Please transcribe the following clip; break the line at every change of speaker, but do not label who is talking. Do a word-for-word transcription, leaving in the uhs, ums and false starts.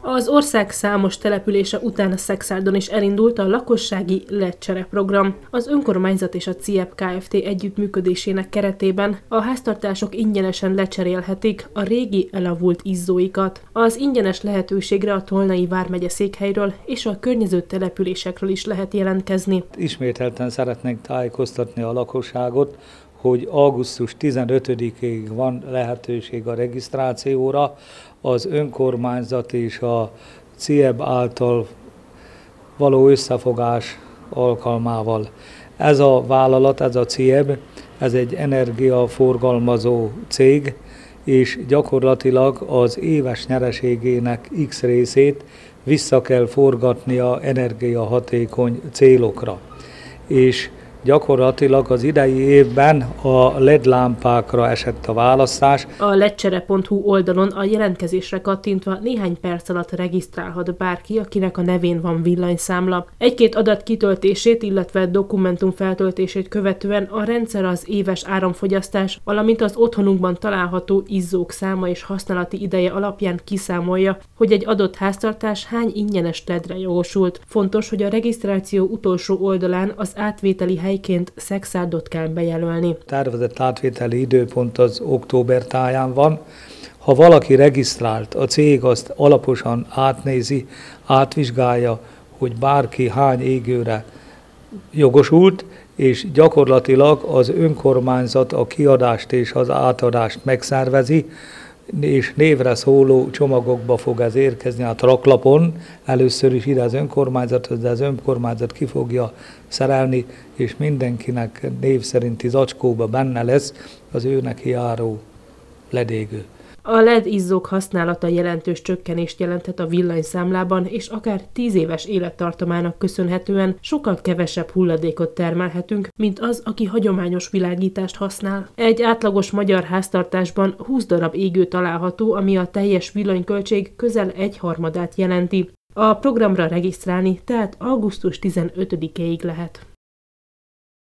Az ország számos települése után a Szexárdon is elindult a lakossági ledcsere program. Az önkormányzat és a cé i e pé Kft. Együttműködésének keretében a háztartások ingyenesen lecserélhetik a régi elavult izzóikat. Az ingyenes lehetőségre a Tolnai vármegye székhelyről és a környező településekről is lehet jelentkezni.
Ismételten szeretnénk tájékoztatni a lakosságot, hogy augusztus tizenötödikéig van lehetőség a regisztrációra, az önkormányzat és a cé i e pé által való összefogás alkalmával. Ez a vállalat, ez a cé i e pé, ez egy energiaforgalmazó cég, és gyakorlatilag az éves nyereségének X részét vissza kell forgatnia energiahatékony célokra. És gyakorlatilag az idei évben a led lámpákra esett a választás.
A ledcsere pont hu oldalon a jelentkezésre kattintva néhány perc alatt regisztrálhat bárki, akinek a nevén van villanyszámla. Egy-két adat kitöltését, illetve dokumentum feltöltését követően a rendszer az éves áramfogyasztás, valamint az otthonunkban található izzók száma és használati ideje alapján kiszámolja, hogy egy adott háztartás hány ingyenes ledre jogosult. Fontos, hogy a regisztráció utolsó oldalán az átvételi helyként Szexárdot kell bejelölni.
Tervezett átvételi időpont az október táján van. Ha valaki regisztrált, a cég azt alaposan átnézi, átvizsgálja, hogy bárki hány égőre jogosult, és gyakorlatilag az önkormányzat a kiadást és az átadást megszervezi, és névre szóló csomagokba fog ez érkezni a traklapon, először is ide az önkormányzathoz, de az önkormányzat ki fogja szerelni, és mindenkinek név szerinti zacskóba benne lesz az ő neki járó ledégő.
A led izzók használata jelentős csökkenést jelenthet a villanyszámlában, és akár tíz éves élettartamának köszönhetően sokkal kevesebb hulladékot termelhetünk, mint az, aki hagyományos világítást használ. Egy átlagos magyar háztartásban húsz darab égő található, ami a teljes villanyköltség közel egyharmadát jelenti. A programra regisztrálni tehát augusztus tizenötödikéig lehet.